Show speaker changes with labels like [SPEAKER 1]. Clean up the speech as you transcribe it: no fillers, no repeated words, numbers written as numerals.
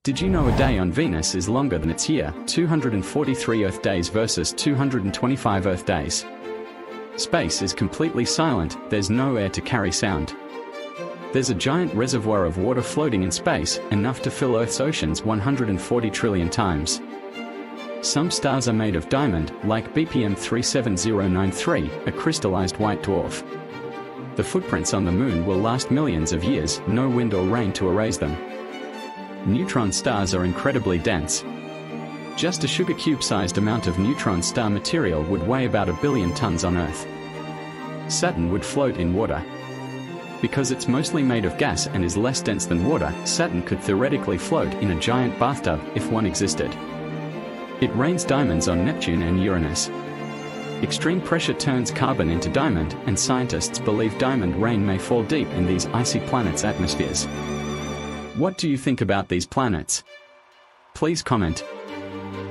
[SPEAKER 1] Did you know a day on Venus is longer than its year, 243 Earth days versus 225 Earth days? Space is completely silent, there's no air to carry sound. There's a giant reservoir of water floating in space, enough to fill Earth's oceans 140 trillion times. Some stars are made of diamond, like BPM 37093, a crystallized white dwarf. The footprints on the Moon will last millions of years, no wind or rain to erase them. Neutron stars are incredibly dense. Just a sugar cube-sized amount of neutron star material would weigh about 1 billion tons on Earth. Saturn would float in water. Because it's mostly made of gas and is less dense than water, Saturn could theoretically float in a giant bathtub if one existed. It rains diamonds on Neptune and Uranus. Extreme pressure turns carbon into diamond, and scientists believe diamond rain may fall deep in these icy planets' atmospheres. What do you think about these planets? Please comment.